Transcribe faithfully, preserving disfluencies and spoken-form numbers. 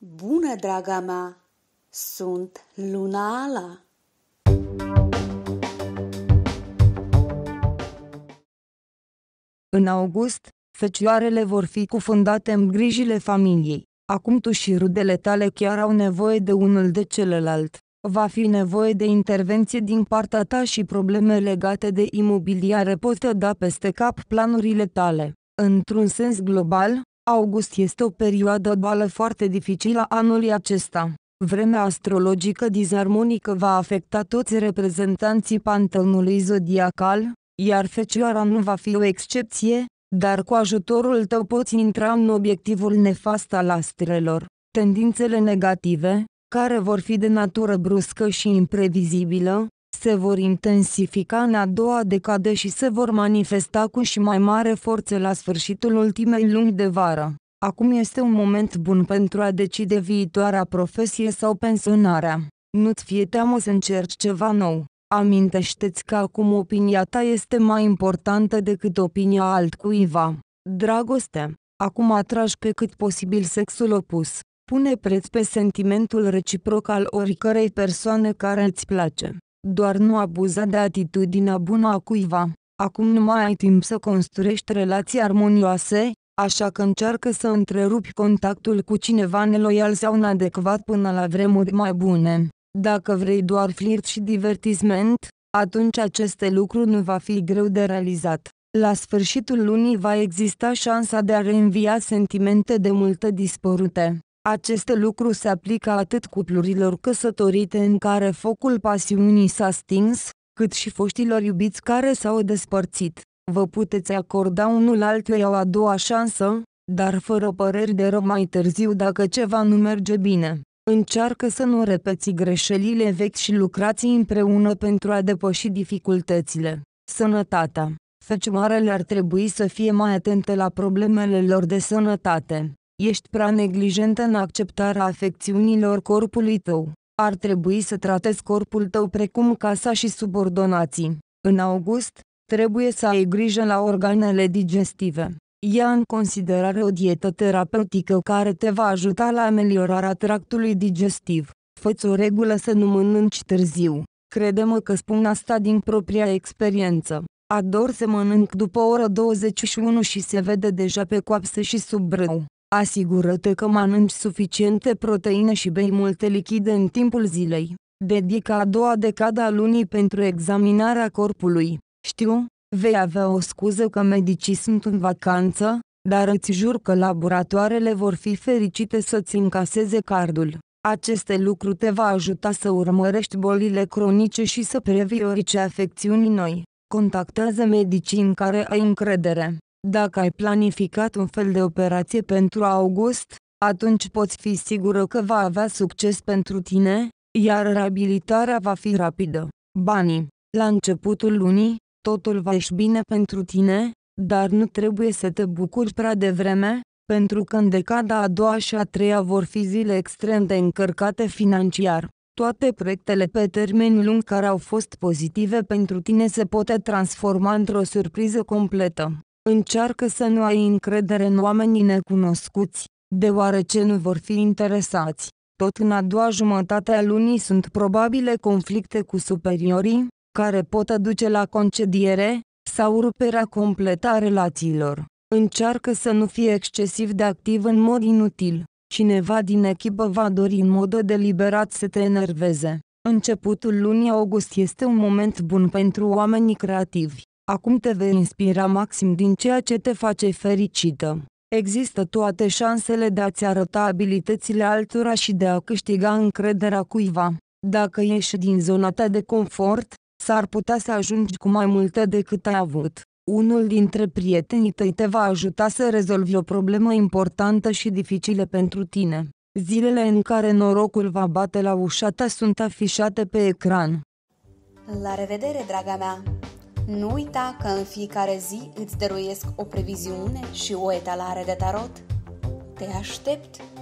Bună, draga mea! Sunt Luna Ala. În august, fecioarele vor fi cufundate în grijile familiei. Acum tu și rudele tale chiar au nevoie de unul de celălalt. Va fi nevoie de intervenție din partea ta și probleme legate de imobiliare pot da peste cap planurile tale. Într-un sens global, august este o perioadă duală foarte dificilă anului acesta. Vremea astrologică disarmonică va afecta toți reprezentanții panteonului zodiacal, iar Fecioara nu va fi o excepție, dar cu ajutorul tău poți intra în obiectivul nefast al astrelor. Tendințele negative, care vor fi de natură bruscă și imprevizibilă, se vor intensifica în a doua decadă și se vor manifesta cu și mai mare forță la sfârșitul ultimei luni de vară. Acum este un moment bun pentru a decide viitoarea profesie sau pensionarea. Nu-ți fie teamă să încerci ceva nou. Amintește-ți că acum opinia ta este mai importantă decât opinia altcuiva. Dragoste. Acum atragi pe cât posibil sexul opus. Pune preț pe sentimentul reciproc al oricărei persoane care îți place. Doar nu abuza de atitudinea bună a cuiva. Acum nu mai ai timp să construiești relații armonioase, așa că încearcă să întrerupi contactul cu cineva neloial sau inadecvat până la vremuri mai bune. Dacă vrei doar flirt și divertisment, atunci aceste lucruri nu va fi greu de realizat. La sfârșitul lunii va exista șansa de a reînvia sentimente de multă dispărute. Aceste lucruri se aplică atât cuplurilor căsătorite în care focul pasiunii s-a stins, cât și foștilor iubiți care s-au despărțit. Vă puteți acorda unul altuia o a doua șansă, dar fără păreri de rău mai târziu dacă ceva nu merge bine. Încearcă să nu repeți greșelile vechi și lucrați împreună pentru a depăși dificultățile. Sănătatea. Fecioarele ar trebui să fie mai atente la problemele lor de sănătate. Ești prea neglijentă în acceptarea afecțiunilor corpului tău. Ar trebui să tratezi corpul tău precum casa și subordonații. În august, trebuie să ai grijă la organele digestive. Ia în considerare o dietă terapeutică care te va ajuta la ameliorarea tractului digestiv. Fă-ți o regulă să nu mănânci târziu. Crede-mă că spun asta din propria experiență. Ador să mănânc după ora douăzeci și unu și se vede deja pe coapsă și sub brâu. Asigură-te că mănânci suficiente proteine și bei multe lichide în timpul zilei. Dedică a doua decadă a lunii pentru examinarea corpului. Știu, vei avea o scuză că medicii sunt în vacanță, dar îți jur că laboratoarele vor fi fericite să-ți încaseze cardul. Aceste lucruri te va ajuta să urmărești bolile cronice și să previi orice afecțiuni noi. Contactează medicii în care ai încredere. Dacă ai planificat un fel de operație pentru august, atunci poți fi sigură că va avea succes pentru tine, iar reabilitarea va fi rapidă. Banii. La începutul lunii, totul va ieși bine pentru tine, dar nu trebuie să te bucuri prea devreme, pentru că în decada a doua și a treia vor fi zile extrem de încărcate financiar. Toate proiectele pe termen lung care au fost pozitive pentru tine se pot transforma într-o surpriză completă. Încearcă să nu ai încredere în oamenii necunoscuți, deoarece nu vor fi interesați. Tot în a doua jumătate a lunii sunt probabile conflicte cu superiorii, care pot duce la concediere sau ruperea completă a relațiilor. Încearcă să nu fii excesiv de activ în mod inutil. Cineva din echipă va dori în mod deliberat să te enerveze. Începutul lunii august este un moment bun pentru oamenii creativi. Acum te vei inspira maxim din ceea ce te face fericită. Există toate șansele de a-ți arăta abilitățile altora și de a câștiga încrederea cuiva. Dacă ieși din zona ta de confort, s-ar putea să ajungi cu mai multe decât ai avut. Unul dintre prietenii tăi te va ajuta să rezolvi o problemă importantă și dificilă pentru tine. Zilele în care norocul va bate la ușa ta sunt afișate pe ecran. La revedere, draga mea! Nu uita că în fiecare zi îți dăruiesc o previziune și o etalare de tarot. Te aștept!